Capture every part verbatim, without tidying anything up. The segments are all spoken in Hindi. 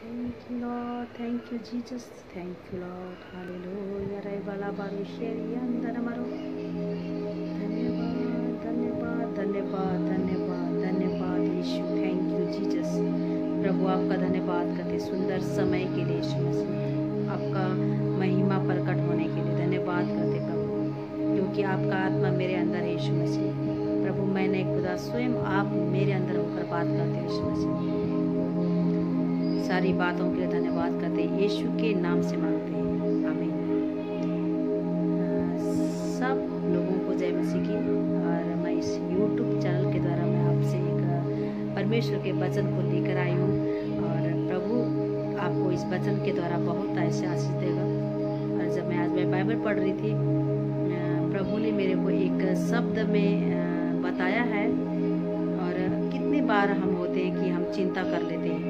Thank you, Lord. Thank you, Jesus. Thank you, Lord. Hallelujah. रे वाला बारू शेरी अंदर मरो। धन्यवाद, धन्यवाद, धन्यवाद, धन्यवाद, धन्यवाद यीशु। Thank you Jesus. प्रभु आपका धन्यवाद करते सुंदर समय के लिए यीशु मसीह। आपका महिमा प्रकट होने के लिए धन्यवाद करते प्रभु, क्योंकि आपका आत्मा मेरे अंदर है यीशु मसीह। प्रभु मैंने खुदा स्वयं आप मेरे अंदर होकर बात करते यीशु मसीह। सारी बातों के लिए धन्यवाद करते हैं, यीशु के नाम से मांगते हैं, आमीन। सब लोगों को जय मसीह की। और मैं इस यूट्यूब चैनल के द्वारा मैं आपसे एक परमेश्वर के वचन को लेकर आई हूँ, और प्रभु आपको इस वचन के द्वारा बहुत ऐसे आशीष देगा। और जब मैं आज मैं बाइबल पढ़ रही थी, प्रभु ने मेरे को एक शब्द में बताया है। और कितनी बार हम होते हैं कि हम चिंता कर लेते हैं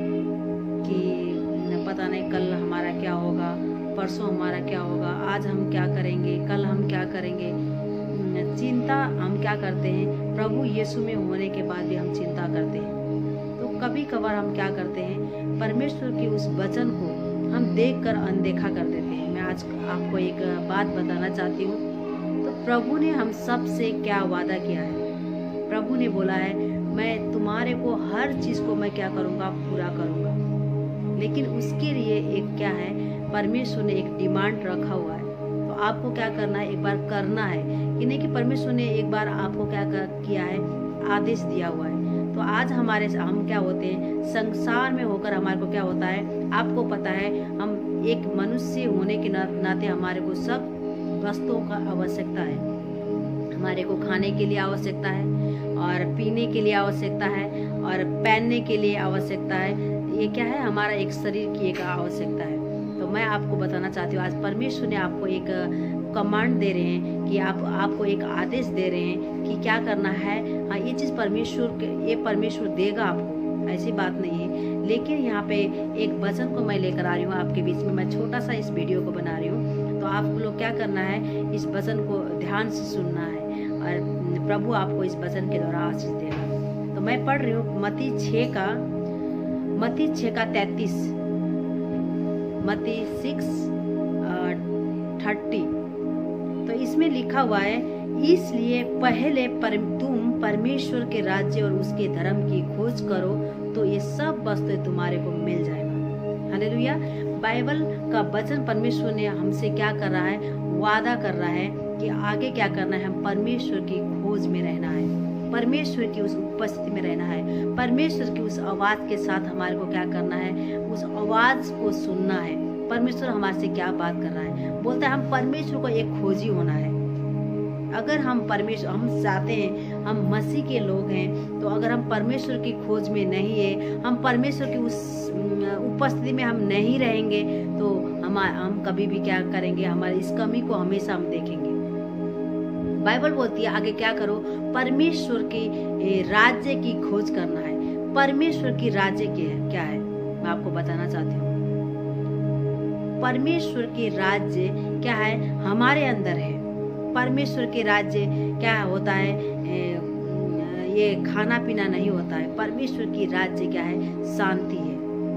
कि पता नहीं कल हमारा क्या होगा, परसों हमारा क्या होगा, आज हम क्या करेंगे, कल हम क्या करेंगे। चिंता हम क्या करते हैं, प्रभु यीशु में होने के बाद भी हम चिंता करते हैं। तो कभी कभार हम क्या करते हैं, परमेश्वर के उस वचन को हम देखकर अनदेखा कर देते हैं। मैं आज आपको एक बात बताना चाहती हूँ। तो प्रभु ने हम सब से क्या वादा किया है। प्रभु ने बोला है, मैं तुम्हारे को हर चीज को मैं क्या करूँगा, पूरा करूँगा। लेकिन उसके लिए एक क्या है, परमेश्वर ने एक डिमांड रखा हुआ है। तो आपको क्या करना है, एक बार करना है कि नहीं, कि परमेश्वर ने एक बार आपको क्या किया है, आदेश दिया हुआ है। तो आज हमारे हम क्या होते हैं, संसार में होकर हमारे को क्या होता है, आपको पता है, हम एक मनुष्य होने के नाते हमारे को सब वस्तुओं का आवश्यकता है। हमारे को खाने के लिए आवश्यकता है, और पीने के लिए आवश्यकता है, और पहनने के लिए आवश्यकता है। ये क्या है, हमारा एक शरीर की एक आवश्यकता है। तो मैं आपको बताना चाहती हूँ, आज परमेश्वर ने आपको एक कमांड दे रहे हैं कि आप आपको एक आदेश दे रहे हैं कि क्या करना है। हाँ, ये चीज़ परमेश्वर ये परमेश्वर देगा आपको, ऐसी बात नहीं है। लेकिन यहाँ पे एक वचन को मैं लेकर आ रही हूँ आपके बीच में। मैं छोटा सा इस वीडियो को बना रही हूँ, तो आप लोग क्या करना है, इस वचन को ध्यान से सुनना है, और प्रभु आपको इस वचन के द्वारा आशीष देगा। तो मैं पढ़ रही हूँ मत्ती छः का मत्ती छः का तैतीस, मत्ती सिक्स थर्टी। तो इसमें लिखा हुआ है, इसलिए पहले पर, तुम परमेश्वर के राज्य और उसके धर्म की खोज करो, तो ये सब वस्तुएं तुम्हारे को मिल जाएगा। हालेलुया। बाइबल का वचन परमेश्वर ने हमसे क्या कर रहा है, वादा कर रहा है कि आगे क्या करना है, हम परमेश्वर की खोज में रहना है, परमेश्वर की उस उपस्थिति में रहना है, परमेश्वर की उस आवाज के साथ हमारे को क्या करना है, उस आवाज को सुनना है। परमेश्वर हमारे से क्या बात कर रहा है, बोलता है हम परमेश्वर को एक खोजी होना है। अगर हम परमेश्वर हम चाहते हैं, हम मसीह के लोग हैं, तो अगर हम परमेश्वर की खोज में नहीं है, हम परमेश्वर की उस उपस्थिति में हम नहीं रहेंगे, तो हम हम कभी भी क्या करेंगे, हमारी इस कमी को हमेशा हम देखेंगे। बाइबल बोलती है आगे क्या करो, परमेश्वर की राज्य की खोज करना है। परमेश्वर की राज्य क्या है, मैं आपको बताना चाहती हूँ। परमेश्वर की राज्य क्या है, हमारे अंदर है। परमेश्वर के राज्य क्या होता है, ये खाना पीना नहीं होता है। परमेश्वर की राज्य क्या है, शांति है।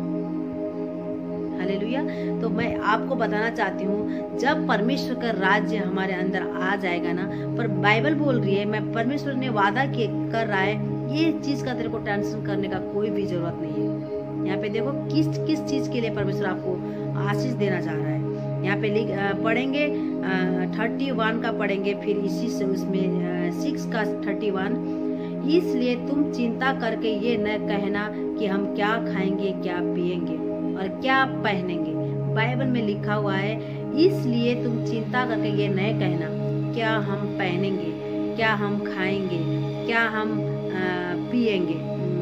हालेलुया। तो मैं आपको बताना चाहती हूँ, जब परमेश्वर का राज्य हमारे अंदर आ जाएगा ना, पर बाइबल बोल रही है, मैं परमेश्वर ने वादा के कर रहा है, ये चीज का तेरे को टेंशन करने का कोई भी जरूरत नहीं है। यहाँ पे देखो किस किस चीज के लिए परमेश्वर आपको आशीष देना चाह रहा है। यहाँ पे लिख पढ़ेंगे थर्टी वन का पढ़ेंगे, फिर इसी से उसमें सिक्स का थर्टी वन। इसलिए तुम चिंता करके ये न कहना कि हम क्या खाएंगे, क्या पिएंगे और क्या पहनेंगे। बाइबल में लिखा हुआ है, इसलिए तुम चिंता करके ये न कहना क्या हम पहनेंगे, क्या हम खाएंगे, क्या हम पिएंगे।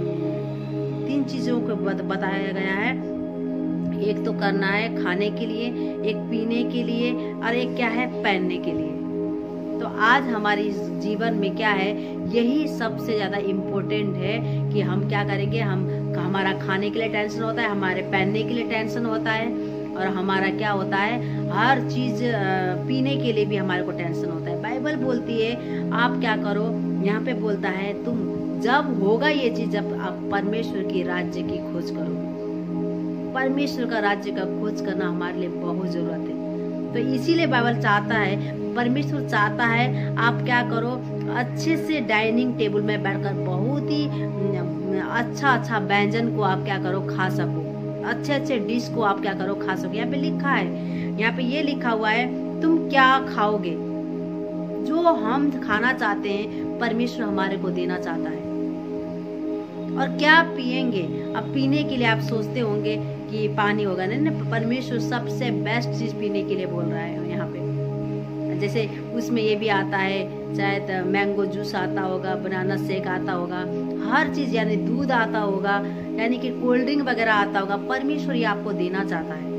तीन चीजों को बताया गया है। एक तो करना है खाने के लिए, एक पीने के लिए, और एक क्या है, पहनने के लिए। तो आज हमारी जीवन में क्या है, यही सबसे ज्यादा इम्पोर्टेंट है कि हम क्या करेंगे। हम हमारा खाने के लिए टेंशन होता है, हमारे पहनने के लिए टेंशन होता है, और हमारा क्या होता है, हर चीज पीने के लिए भी हमारे को टेंशन होता है। बाइबल बोलती है आप क्या करो, यहाँ पे बोलता है तुम जब होगा ये चीज, जब आप परमेश्वर की राज्य की खोज करो। परमेश्वर का राज्य का खोज करना हमारे लिए बहुत जरूरत है। तो इसीलिए बाइबल चाहता है, परमेश्वर चाहता है आप क्या करो, अच्छे से डाइनिंग टेबल में बैठकर बहुत ही अच्छा अच्छा व्यंजन को आप क्या करो खा सको, अच्छे अच्छे डिश को आप क्या करो खा सको। यहाँ पे लिखा है, यहाँ पे ये लिखा हुआ है तुम क्या खाओगे। जो हम खाना चाहते हैं परमेश्वर हमारे को देना चाहता है। और क्या पिएंगे, अब पीने के लिए आप सोचते होंगे कि पानी होगा, नहीं ना, परमेश्वर सबसे बेस्ट चीज पीने के लिए बोल रहा है यहाँ पे। जैसे उसमें ये भी आता है, चाहे मैंगो जूस आता होगा, बनाना शेक आता होगा, हर चीज यानी दूध आता होगा, यानी कि कोल्ड ड्रिंक वगैरह आता होगा, परमेश्वर ये आपको देना चाहता है।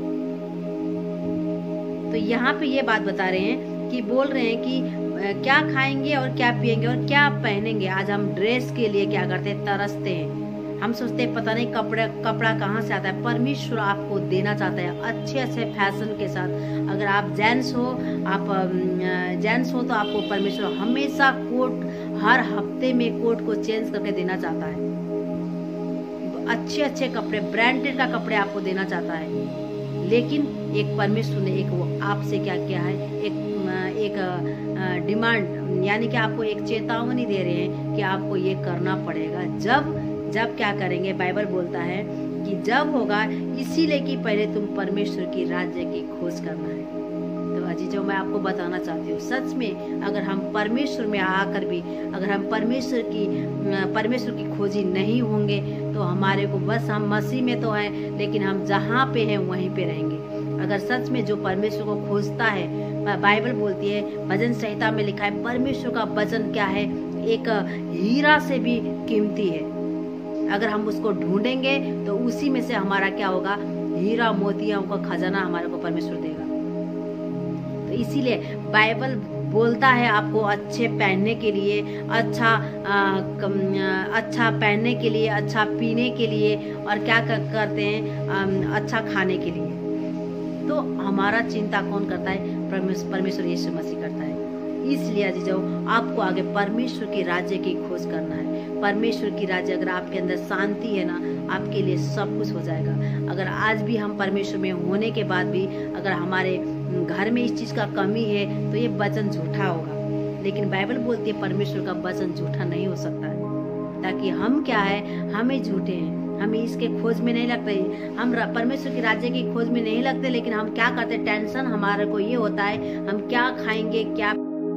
तो यहाँ पे ये बात बता रहे हैं कि बोल रहे हैं कि क्या खाएंगे और क्या पिएंगे और क्या पहनेंगे। आज हम ड्रेस के लिए क्या करते हैं, तरसते हैं। हम सोचते हैं पता नहीं कपड़ा कपड़ा कहाँ से आता है। परमेश्वर आपको देना चाहता है अच्छे अच्छे फैशन के साथ। अगर आप जेंट्स हो, आप जेंट्स हो तो आपको परमेश्वर हमेशा कोट, हर हफ्ते में कोट को चेंज करके देना चाहता है। अच्छे अच्छे कपड़े, ब्रांडेड का कपड़े आपको देना चाहता है। लेकिन एक परमेश्वर ने एक वो आपसे क्या किया है, एक एक डिमांड, यानी कि आपको एक चेतावनी दे रहे हैं कि आपको ये करना पड़ेगा। जब जब क्या करेंगे, बाइबल बोलता है कि जब होगा, इसीलिए कि पहले तुम परमेश्वर की राज्य की खोज करना है। तो अजीजों, मैं आपको बताना चाहती हूँ, सच में अगर हम परमेश्वर में आकर भी अगर हम परमेश्वर की परमेश्वर की खोजी नहीं होंगे तो हमारे को बस, हम मसीह में तो हैं लेकिन हम जहाँ पे हैं वहीं पे रहेंगे। अगर सच में जो परमेश्वर को खोजता है, बाइबल बोलती है, भजन संहिता में लिखा है, परमेश्वर का वचन क्या है, एक हीरा से भी कीमती है। अगर हम उसको ढूंढेंगे तो उसी में से हमारा क्या होगा, हीरा मोतियों का खजाना हमारे को परमेश्वर देगा। तो इसीलिए बाइबल बोलता है आपको अच्छे पहनने के लिए, अच्छा आ, कम, आ, अच्छा पहनने के लिए, अच्छा पीने के लिए, और क्या कर, करते हैं आ, अच्छा खाने के लिए। तो हमारा चिंता कौन करता है, परमेश्वर यीशु मसीह करता है। इसलिए अजीजों, आपको आगे परमेश्वर के राज्य की खोज करना है। परमेश्वर की राज्य, अगर आपके अंदर शांति है ना, आपके लिए सब कुछ हो जाएगा। अगर आज भी हम परमेश्वर में होने के बाद भी अगर हमारे घर में इस चीज का कमी है तो ये वचन झूठा होगा। लेकिन बाइबल बोलती है परमेश्वर का वचन झूठा नहीं हो सकता है। ताकि हम क्या है, हमें झूठे हैं, हम इसके खोज में नहीं लगते, हम परमेश्वर के राज्य की खोज में नहीं लगते। लेकिन हम क्या करते, टेंशन हमारे को ये होता है हम क्या खाएंगे, क्या,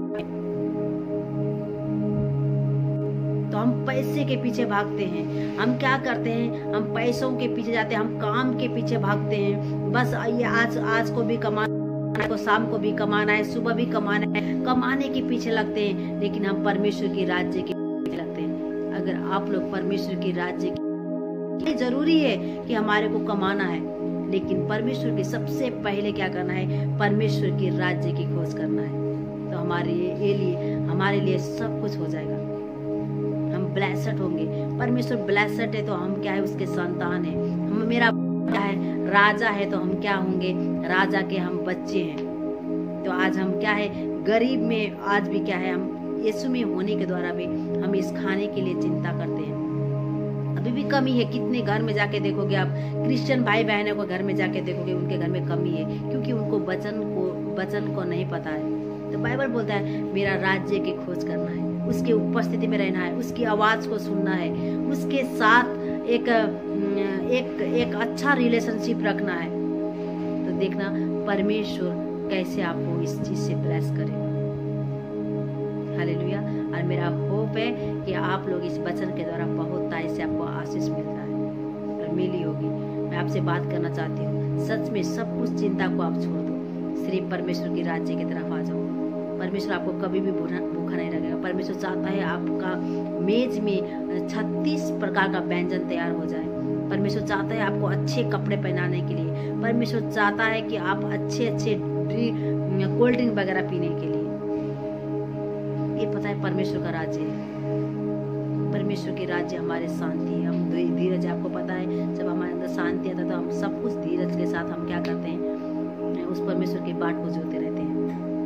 तो हम पैसे के पीछे भागते हैं। हम क्या करते हैं, हम पैसों के पीछे जाते हैं, हम काम के पीछे भागते हैं। बस ये आज आज को भी कमाना है, तो शाम को भी कमाना है, सुबह भी कमाना है, कमाने के पीछे लगते हैं। लेकिन हम परमेश्वर के राज्य के पीछे लगते हैं। अगर आप लोग परमेश्वर के राज्य की, जरूरी है कि हमारे को कमाना है, लेकिन परमेश्वर के सबसे पहले क्या करना है, परमेश्वर के राज्य की खोज करना है। तो हमारे लिए हमारे लिए सब कुछ हो जाएगा। हम ब्लेस्ड होंगे। परमेश्वर ब्लेस्ड है तो हम क्या है, उसके संतान है। हम, मेरा क्या है, राजा है तो हम क्या होंगे, राजा के हम बच्चे हैं। तो आज हम क्या है, गरीब में आज भी क्या है, हम यीशु में होने के द्वारा भी हम इस खाने के लिए चिंता करते हैं। अभी भी कमी है। कितने घर में जाके देखोगे आप, क्रिश्चियन भाई बहनों को घर में जाके देखोगे, उनके घर में कमी है, क्योंकि उनको वचन को वचन को नहीं पता है। तो बाइबल बोलता है मेरा राज्य की खोज करना है, उसके उपस्थिति में रहना है, उसकी आवाज को सुनना है, उसके साथ एक एक एक अच्छा रिलेशनशिप रखना है। तो देखना परमेश्वर कैसे आपको इस चीज से ब्लेस करे। हालेलुया। और मेरा होप है कि आप लोग इस वचन के द्वारा बहुत ताई से आपको आशीष मिलता है और मिली होगी। मैं आपसे बात करना चाहती हूँ, सच में सब कुछ चिंता को आप छोड़ दो, सिर्फ परमेश्वर की राज्य की तरफ आ जाओ। परमेश्वर आपको कभी भी भूखा नहीं रखेगा। परमेश्वर चाहता है आपका मेज में छत्तीस प्रकार का व्यंजन तैयार हो जाए। परमेश्वर चाहता है आपको अच्छे कपड़े पहनाने के लिए। परमेश्वर चाहता है कि आप अच्छे अच्छे कोल्ड ड्रिंक वगैरह पीने के लिए। ये पता है परमेश्वर का राज्य है। परमेश्वर के राज्य हमारे शांति है, हम धीरज। आपको पता है जब हमारे अंदर शांति आता है तो हम सब कुछ धीरज के साथ हम क्या करते हैं, उस परमेश्वर की बाट को जोते रहते हैं।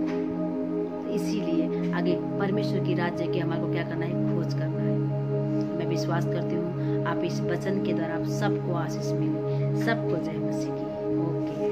इसीलिए आगे परमेश्वर की राज्य के हमारे को क्या करना है, खोज करना है। मैं विश्वास करती हूँ आप इस वचन के द्वारा आप सबको आशीष मिले, सबको जय मसीह की। ओके।